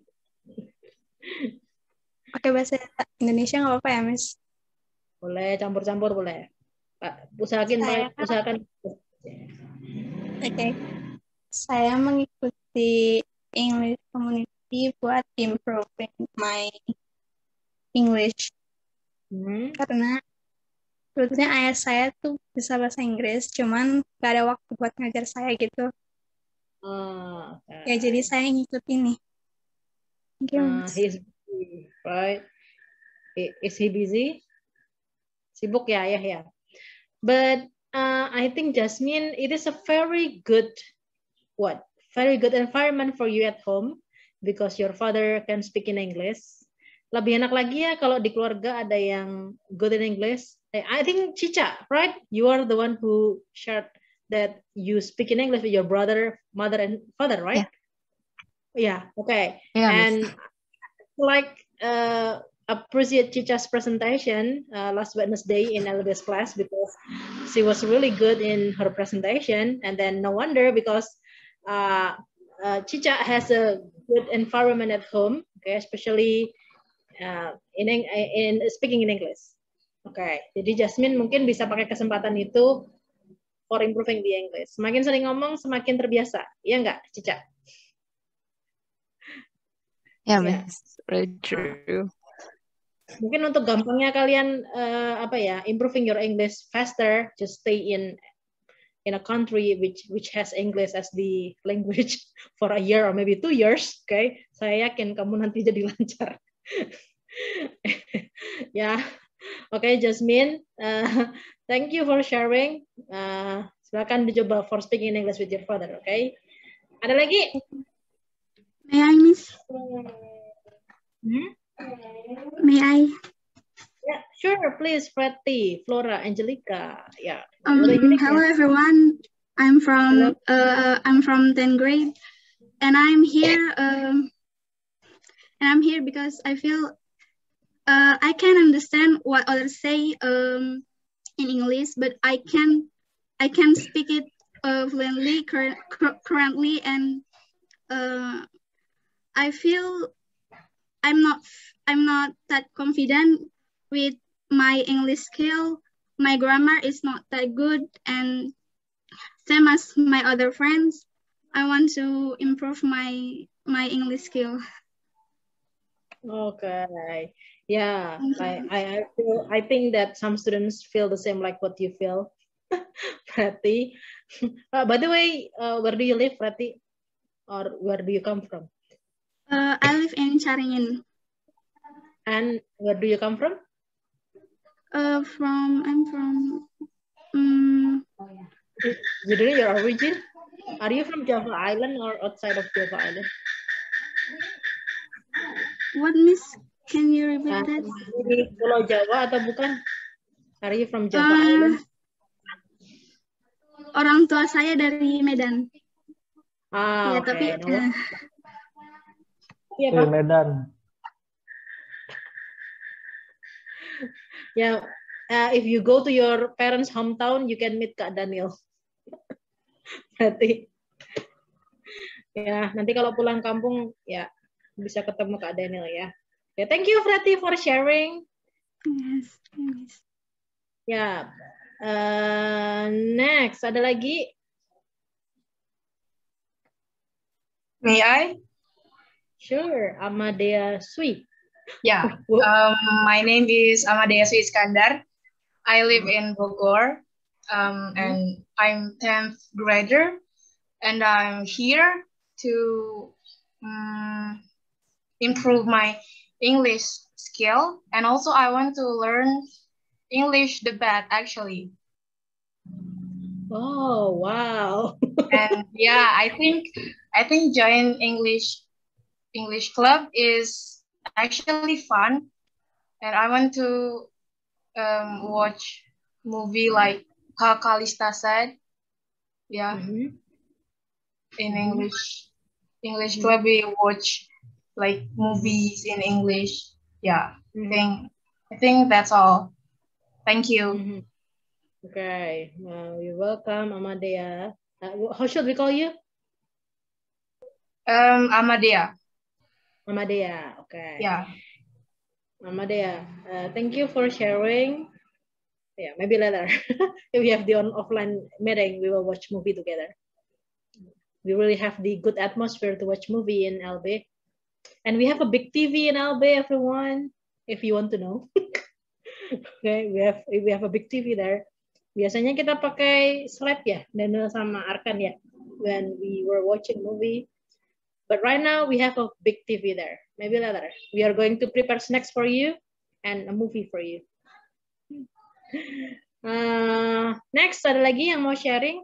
Pakai bahasa Indonesia nggak apa-apa ya, Miss? Boleh campur-campur boleh. Pak, usahakan Saya, usahakan. Oke. Okay. Saya mengikuti English Community buat improving my English. Hmm. Karena sebetulnya ayah saya tuh bisa bahasa Inggris, cuman gak ada waktu buat ngajar saya gitu. Uh, Ya jadi saya ngikutin nih. Thank you, uh, Miss. he's busy, right? Is he busy? Sibuk ya, ayah ya. But uh, I think, Jasmine, it is a very good, what? Very good environment for you at home because your father can speak in English. Lebih enak lagi ya kalau di keluarga ada yang good in English. I think Cica, right? You are the one who shared that you speak in English with your brother, mother, and father, right? Yeah. Yeah. Okay. Yeah, and like uh, appreciate Cica's presentation uh, last Wednesday in L B S class because she was really good in her presentation, and then no wonder because uh, uh, Cica has a good environment at home, okay, especially uh, in in speaking in English. Oke, okay. Jadi Jasmine mungkin bisa pakai kesempatan itu for improving the English. Semakin sering ngomong, semakin terbiasa. Iya nggak, Cica? Yeah, yeah. Miss. Very true. Mungkin untuk gampangnya kalian uh, apa ya, improving your English faster, just stay in in a country which which has English as the language for a year or maybe two years. Oke, okay? Saya yakin kamu nanti jadi lancar. Ya. Yeah. Oke, okay, Jasmine, uh, thank you for sharing. Uh, silakan dicoba for speaking in English with your father, oke? Okay? Ada lagi? May I, Miss? Hmm? May I? Yeah, sure, please, Freddy, Flora, Angelica. Yeah. Um, hello, everyone. I'm from uh, I'm from tenth grade, and I'm here. Um, and I'm here because I feel. Uh, I can understand what others say um, in English, but I can I can speak it uh, fluently cur currently, and uh, I feel I'm not I'm not that confident with my English skill. My grammar is not that good, and same as my other friends, I want to improve my my English skill. Okay. Yeah, I, I, I feel I think that some students feel the same like what you feel, Prati. Uh, by the way, uh, where do you live, Prati? Or where do you come from? Uh, I live in Caringin. And where do you come from? Uh, from I'm from. Um, you know your origin? Are you from Java Island or outside of Java Island? What, Miss? Can you repeat uh, that? Di Pulau Jawa atau bukan? Are you from Java Uh, Island? Orang tua saya dari Medan. Ah, Ya, oke. tapi No. uh, Iya, Di Pak. Medan. Ya, uh, if you go to your parents' hometown, you can meet Kak Daniel. Berarti, ya nanti kalau pulang kampung, ya bisa ketemu Kak Daniel ya. Ya, thank you Frati for sharing. yes, yes. Ya, uh, next ada lagi. May I? Sure, Amadea Sweet. Yeah, um, my name is Amadea Sweet Iskandar. I live in Bogor, um, and I'm tenth grader, and I'm here to um, improve my English skill, and also I want to learn English the best actually. Oh wow! And yeah, I think I think join English English club is actually fun, and I want to um, watch movie like How Kalista said. Yeah, Mm-hmm. in Mm-hmm. English English Mm-hmm. club we watch like movies in English. Yeah, Mm-hmm. I think I think that's all. Thank you. Mm-hmm. Okay, uh, you're welcome, Amadea. Uh, how should we call you? Um, Amadea. Amadea. Okay. Yeah. Amadea, uh, thank you for sharing. Yeah, maybe later. If we have the on offline meeting, we will watch movie together. We really have the good atmosphere to watch movie in L B. And we have a big T V in L B, everyone, if you want to know. Okay, we have we have a big T V there. Biasanya kita pakai slide ya, Daniel sama Arkan ya, when we were watching movie. But right now we have a big T V there. Maybe later. We are going to prepare snacks for you and a movie for you. Uh, next, ada lagi yang mau sharing?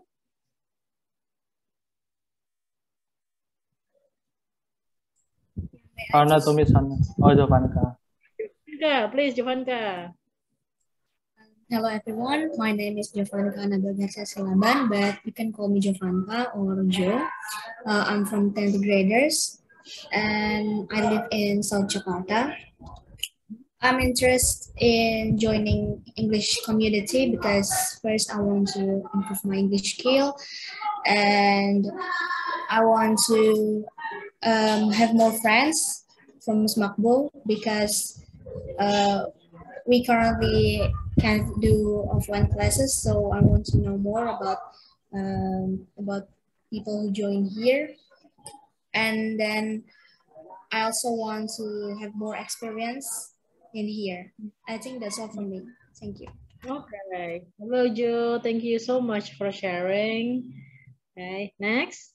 Ana tumis sana. Oh, Jovanka. Jovanka, please, Jovanka. Hello everyone, my name is Jovanka Nabagasa Silaban, but you can call me Jovanka or Jo. Uh, I'm from tenth graders and I live in South Jakarta. I'm interested in joining English community because first I want to improve my English skill and I want to um, have more friends from Smakbo because uh, we currently can't do offline classes, so I want to know more about um, about people who join here, and then I also want to have more experience in here. I think that's all from me. Thank you. Okay. Hello, Jo. Thank you so much for sharing. Okay, next.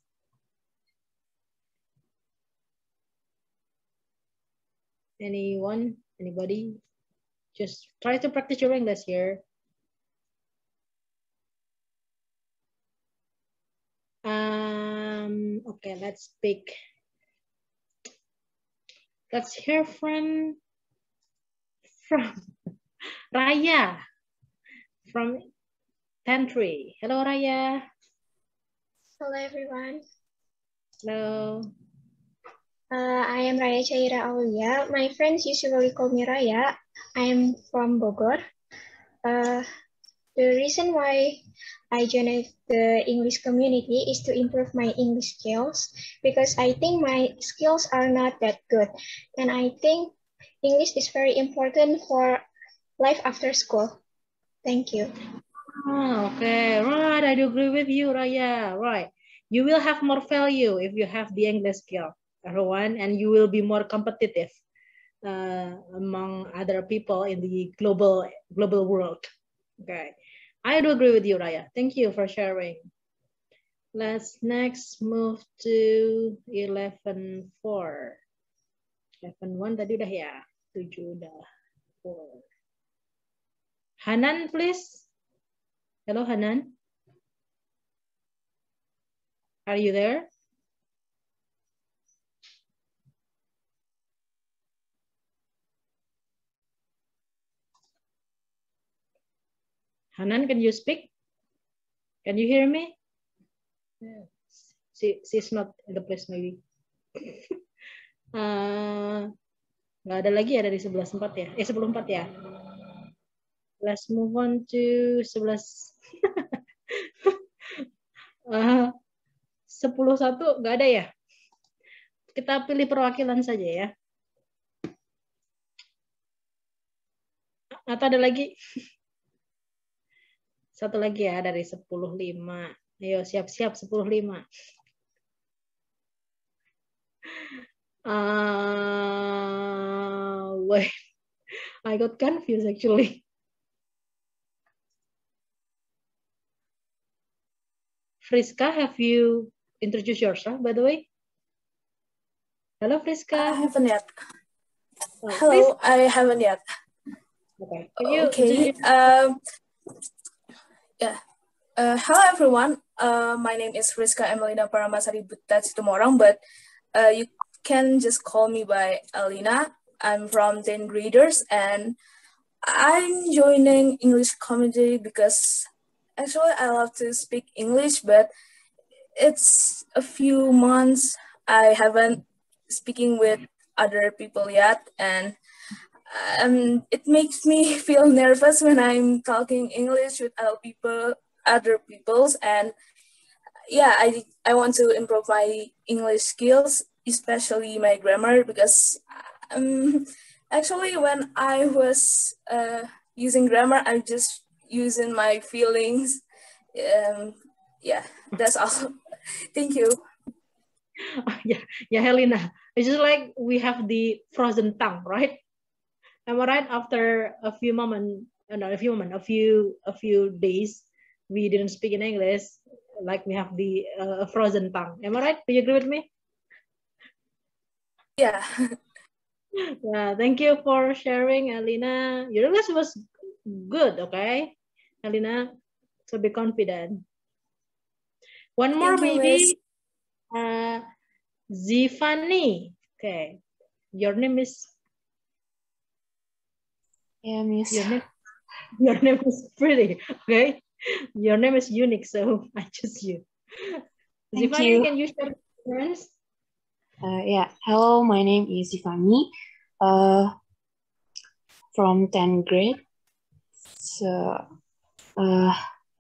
Anyone? Anybody? Just try to practice your English here. Um, okay, let's pick. Let's hear from from Raya from Tantry. Hello, Raya. Hello, everyone. Hello. Uh, I am Raya Chaira Aulia. My friends usually call me Raya. I am from Bogor. Uh, the reason why I joined the English community is to improve my English skills because I think my skills are not that good. And I think English is very important for life after school. Thank you. Oh, okay, right. I do agree with you, Raya. Right. You will have more value if you have the English skill, everyone, and you will be more competitive uh, among other people in the global global world. Okay. I do agree with you, Raya. Thank you for sharing. Let's next move to eleven four. eleven one tadi udah ya. tujuh udah. four. Hanan, please. Hello, Hanan. Are you there? Hanan, can you speak? Can you hear me? She, she's not in the place maybe. uh, nggak ada lagi ya dari sebelas empat ya? Eh sepuluh empat ya? Let's move on to sebelas. uh, sepuluh satu nggak ada ya? Kita pilih perwakilan saja ya. Atau ada lagi? Satu lagi ya dari sepuluh lima. Ayo siap-siap sepuluh lima. Uh, wait, I got confused actually. Friska, have you introduced yourself, by the way? Hello, Friska. I haven't yet. Oh, Hello, please. I haven't yet. Okay. Can you okay. Um. Yeah. Uh, hello, everyone. Uh, my name is Friska Emelina Paramasari Buta Situmorang, but uh, you can just call me by Alina. I'm from tenth graders, and I'm joining English community because actually I love to speak English, but it's a few months I haven't speaking with other people yet, and um, it makes me feel nervous when I'm talking English with other people, other peoples, and yeah, I I want to improve my English skills, especially my grammar, because um, actually when I was uh, using grammar, I'm just using my feelings. Um, yeah, that's all. Thank you. yeah, yeah, Helena. It's just like we have the frozen tongue, right? Am I right? After a few moments, uh, not a few moments, a few a few days, we didn't speak in English. Like we have the uh, frozen tongue. Am I right? Do you agree with me? Yeah. Yeah. Thank you for sharing, Helena. Your English was good. Okay, Helena. So be confident. One more, Thank you, maybe. Miss. Uh, Zifani. Okay. Your name is. Yeah, Miss. Your name. Your name is pretty. Okay. Your name is unique, so I choose you. Thank Zifani, you. can you share your experience? Uh, yeah. Hello, my name is Zifani. Uh, from tenth grade. So, uh,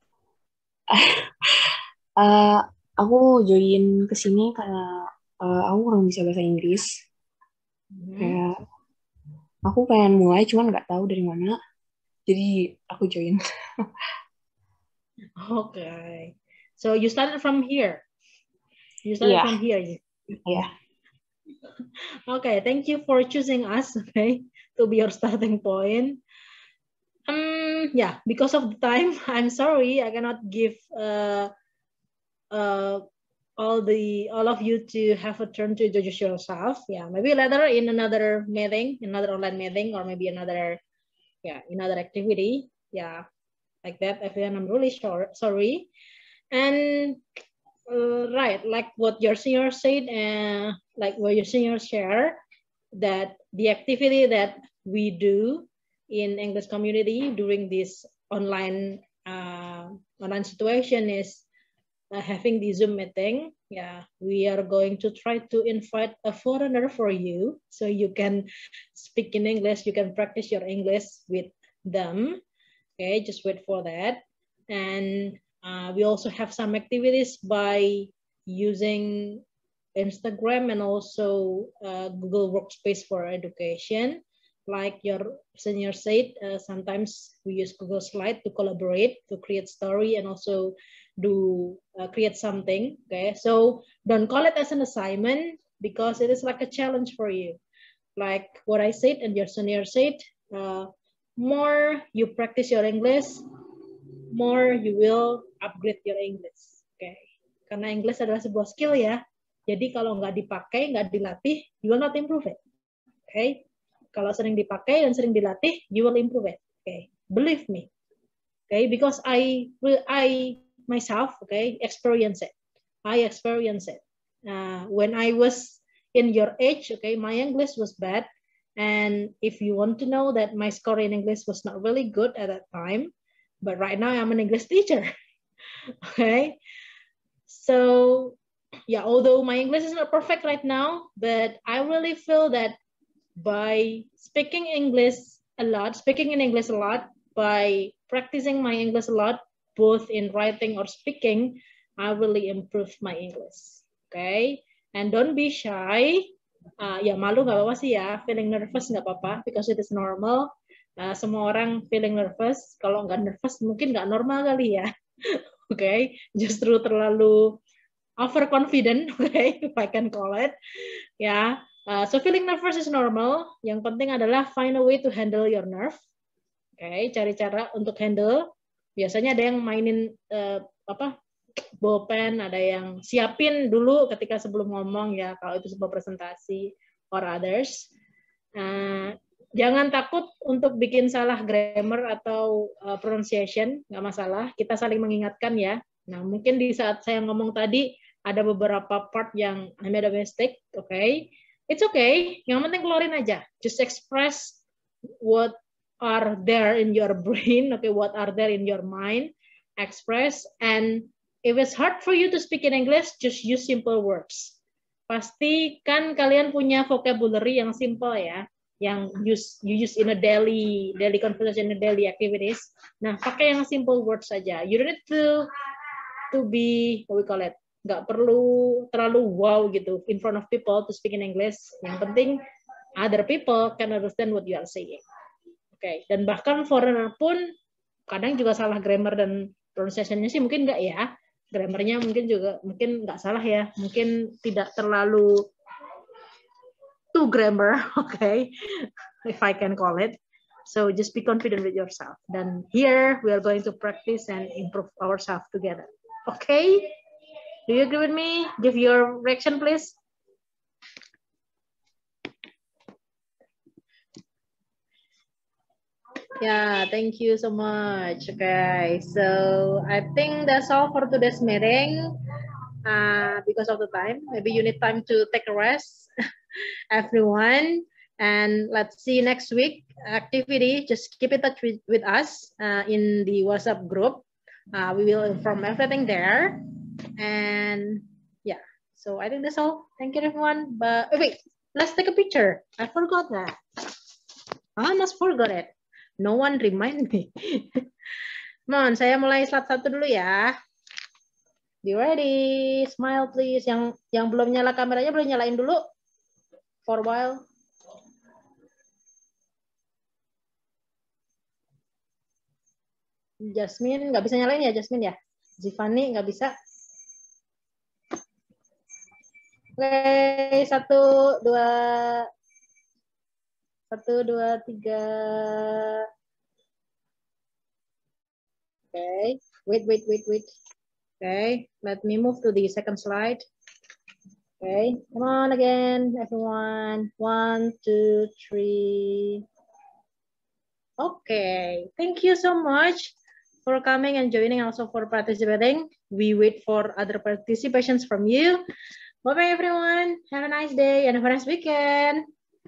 uh, aku join ke sini karena uh, aku kurang bisa bahasa Inggris. Hmm. Kayak aku pengen mulai, cuman nggak tahu dari mana. Jadi aku join. Okay. So you started from here. You started Yeah. from here. Yeah. Okay. Thank you for choosing us. Okay, to be your starting point. Um. Yeah. Because of the time, I'm sorry I cannot give uh uh all the all of you to have a turn to introduce yourself. Yeah. Maybe later in another meeting, another online meeting, or maybe another yeah another activity. Yeah. Like that. Everyone, I'm really sure sorry. And uh, right, like what your senior said, and uh, like what your senior share, that the activity that we do in English community during this online uh, online situation is uh, having the Zoom meeting. Yeah, we are going to try to invite a foreigner for you, so you can speak in English. You can practice your English with them. Okay, just wait for that. And uh, we also have some activities by using Instagram and also uh, Google Workspace for education. Like your senior said, uh, sometimes we use Google Slide to collaborate, to create story, and also do uh, create something. Okay, so don't call it as an assignment because it is like a challenge for you. Like what I said and your senior said, uh, more you practice your English, more you will upgrade your English. Okay, karena English adalah sebuah skill ya. Jadi kalau nggak dipakai, nggak dilatih, you will not improve it. Okay, kalau sering dipakai dan sering dilatih, you will improve it. Okay, believe me. Okay, because I I myself, okay, experience it. I experience it. Uh, when I was in your age, okay, my English was bad. And if you want to know that my score in English was not really good at that time, but right now I'm an English teacher. Okay, so yeah, although my English is not perfect right now, but I really feel that by speaking English a lot, speaking in English a lot, by practicing my English a lot, both in writing or speaking, I really improved my English. Okay, and don't be shy. Uh, ya malu nggak apa-apa sih ya, feeling nervous nggak apa-apa, because it is normal. Uh, semua orang feeling nervous. Kalau nggak nervous mungkin nggak normal kali ya. Oke, okay? Justru terlalu overconfident, okay, if I can call it. Ya, yeah. uh, so feeling nervous is normal. Yang penting adalah find a way to handle your nerve. Oke, okay? Cari cara untuk handle. Biasanya ada yang mainin uh, apa? Bolpen, ada yang siapin dulu ketika sebelum ngomong ya, kalau itu sebuah presentasi or others. Uh, jangan takut untuk bikin salah grammar atau uh, pronunciation, nggak masalah. Kita saling mengingatkan ya. Nah, mungkin di saat saya ngomong tadi ada beberapa part yang I made a mistake, oke? Okay? It's okay. Yang penting keluarin aja. Just express what are there in your brain, okay? What are there in your mind? Express, and if it's hard for you to speak in English, just use simple words. Pasti kan kalian punya vocabulary yang simple ya, yang use you use in a daily daily conversation, in a daily activities. Nah, pakai yang simple words saja. You don't need to to be what we call it. Nggak perlu terlalu wow gitu in front of people to speak in English. Yang penting other people can understand what you are saying. Oke, okay. Dan bahkan foreigner pun kadang juga salah grammar dan pronunciation-nya sih mungkin nggak ya. Grammarnya mungkin juga mungkin nggak salah ya, mungkin tidak terlalu too grammar, okay, if I can call it. So just be confident with yourself. Then here we are going to practice and improve ourselves together. Okay? Do you agree with me? Give your reaction, please. Yeah, thank you so much. Okay, so I think that's all for today's meeting. Uh, because of the time, maybe you need time to take a rest, everyone. And let's see next week activity. Just keep in touch with, with us uh, in the WhatsApp group. Uh, we will inform everything there. And yeah, so I think that's all. Thank you, everyone. But wait, let's take a picture. I forgot that. I almost forgot it. No one remind me. Mohon, saya mulai slide satu dulu ya. Be ready. Smile please. Yang yang belum nyala kameranya boleh nyalain dulu. For a while. Jasmine nggak bisa nyalain ya, Jasmine ya. Zivani nggak bisa. Oke, satu, dua, satu, dua, tiga. Okay, wait, wait, wait, wait. Okay, let me move to the second slide. Okay, come on again, everyone. One, two, three. Okay, thank you so much for coming and joining, also for participating. We wait for other participations from you. Bye-bye, everyone. Have a nice day and have a nice weekend.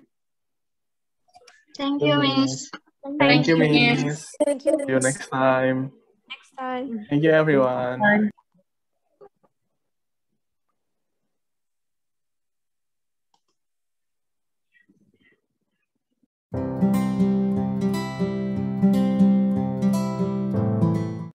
Thank you, Miss. Thank you, Miss. Thank you. See you next time. Next time. Thank you, everyone.